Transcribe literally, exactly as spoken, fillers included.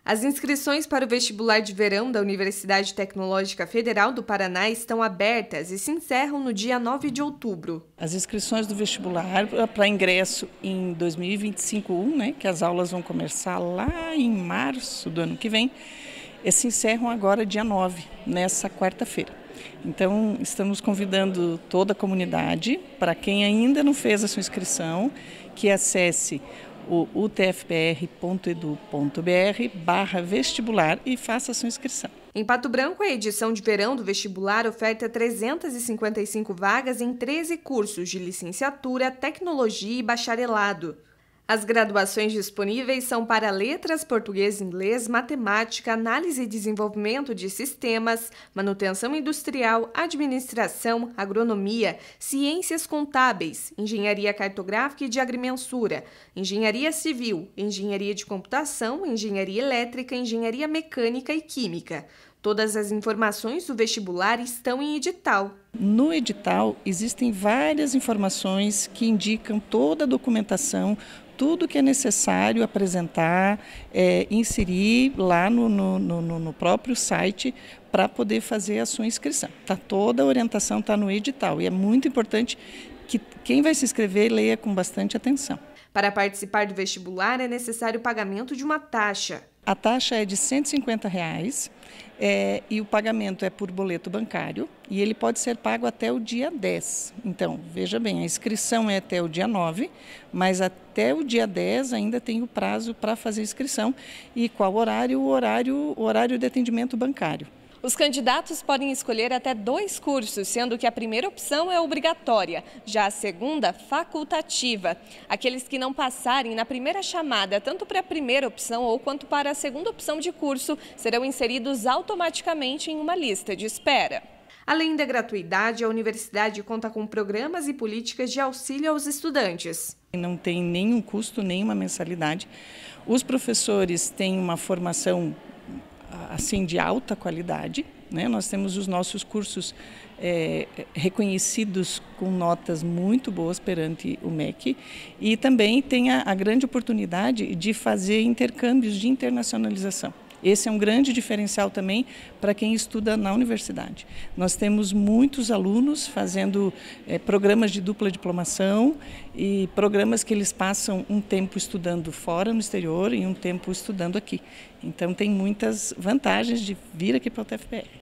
As inscrições para o vestibular de verão da Universidade Tecnológica Federal do Paraná estão abertas e se encerram no dia nove de outubro. As inscrições do vestibular para ingresso em dois mil e vinte e cinco, né, que as aulas vão começar lá em março do ano que vem, se encerram agora dia nove, nessa quarta-feira. Então, estamos convidando toda a comunidade, para quem ainda não fez a sua inscrição, que acesse o u t f p r ponto edu ponto b r barra vestibular e faça a sua inscrição. Em Pato Branco, a edição de verão do vestibular oferta trezentas e cinquenta e cinco vagas em treze cursos de licenciatura, tecnologia e bacharelado. As graduações disponíveis são para letras, português e inglês, matemática, análise e desenvolvimento de sistemas, manutenção industrial, administração, agronomia, ciências contábeis, engenharia cartográfica e de agrimensura, engenharia civil, engenharia de computação, engenharia elétrica, engenharia mecânica e química. Todas as informações do vestibular estão em edital. No edital existem várias informações que indicam toda a documentação, tudo que é necessário apresentar, é, inserir lá no, no, no, no próprio site para poder fazer a sua inscrição. Tá, toda a orientação está no edital e é muito importante que quem vai se inscrever leia com bastante atenção. Para participar do vestibular é necessário o pagamento de uma taxa. A taxa é de cento e cinquenta reais é, e o pagamento é por boleto bancário e ele pode ser pago até o dia dez. Então, veja bem, a inscrição é até o dia nove, mas até o dia dez ainda tem o prazo para fazer a inscrição. E qual horário? O horário, o horário de atendimento bancário. Os candidatos podem escolher até dois cursos, sendo que a primeira opção é obrigatória, já a segunda, facultativa. Aqueles que não passarem na primeira chamada, tanto para a primeira opção ou quanto para a segunda opção de curso, serão inseridos automaticamente em uma lista de espera. Além da gratuidade, a universidade conta com programas e políticas de auxílio aos estudantes. Não tem nenhum custo, nenhuma mensalidade. Os professores têm uma formação assim de alta qualidade, né? Nós temos os nossos cursos é, reconhecidos com notas muito boas perante o M E C e também tem a, a grande oportunidade de fazer intercâmbios de internacionalização. Esse é um grande diferencial também para quem estuda na universidade. Nós temos muitos alunos fazendo é, programas de dupla diplomação e programas que eles passam um tempo estudando fora, no exterior, e um tempo estudando aqui. Então tem muitas vantagens de vir aqui para o U T F P R.